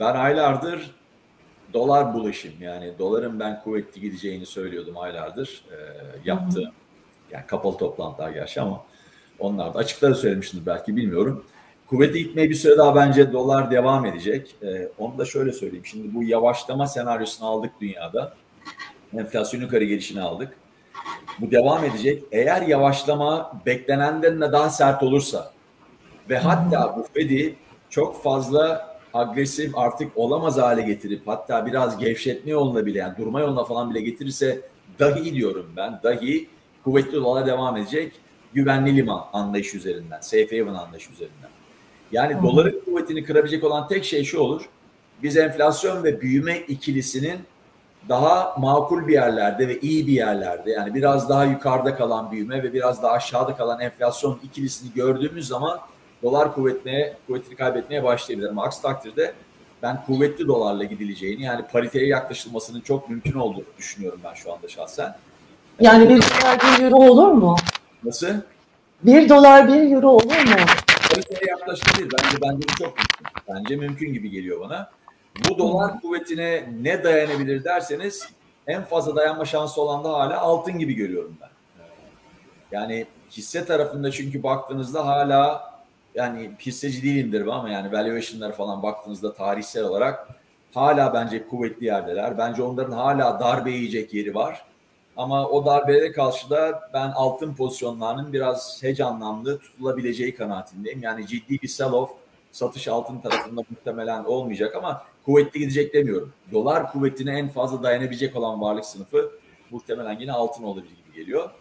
Ben aylardır dolar bulaşım, yani doların ben kuvvetli gideceğini söylüyordum aylardır. Yaptığım, yani kapalı toplantılar gerçi ama onlar da açıkları söylemiştim belki, bilmiyorum. Kuvvetli gitmeye bir süre daha bence dolar devam edecek. Onu da şöyle söyleyeyim. Şimdi bu yavaşlama senaryosunu aldık dünyada. Enflasyon yukarı gelişini aldık. Bu devam edecek. Eğer yavaşlama beklenenden de daha sert olursa ve hatta bu Fed'i çok fazla agresif artık olamaz hale getirip hatta biraz gevşetme yoluna bile, yani durma yoluna falan bile getirirse dahi diyorum ben, dahi kuvvetli dolar devam edecek, güvenli liman anlayışı üzerinden, safe haven anlayışı üzerinden. Yani doların kuvvetini kırabilecek olan tek şey şu olur: biz enflasyon ve büyüme ikilisinin daha makul bir yerlerde ve iyi bir yerlerde, yani biraz daha yukarıda kalan büyüme ve biraz daha aşağıda kalan enflasyon ikilisini gördüğümüz zaman dolar kuvvetini kaybetmeye başlayabilir. Ama aksi takdirde ben kuvvetli dolarla gidileceğini, yani pariteye yaklaşılmasının çok mümkün olduğunu düşünüyorum ben şu anda şahsen. Yani 1 dolar 1 euro olur mu? Nasıl? 1 dolar 1 euro olur mu? Pariteye yaklaşabilir. Bence bu çok mümkün. Bence mümkün gibi geliyor bana. Bu dolar kuvvetine ne dayanabilir derseniz, en fazla dayanma şansı olan da hala altın gibi görüyorum ben. Yani hisse tarafında çünkü baktığınızda hala, yani hisseci değilimdir ama yani valuation'lara falan baktığınızda tarihsel olarak hala bence kuvvetli yerdeler. Bence onların hala darbe yiyecek yeri var. Ama o darbelere karşı da ben altın pozisyonlarının biraz hedge anlamlı tutulabileceği kanaatindeyim. Yani ciddi bir sell-off, satış altın tarafında muhtemelen olmayacak ama kuvvetli gidecek demiyorum. Dolar kuvvetine en fazla dayanabilecek olan varlık sınıfı muhtemelen yine altın olabilir gibi geliyor.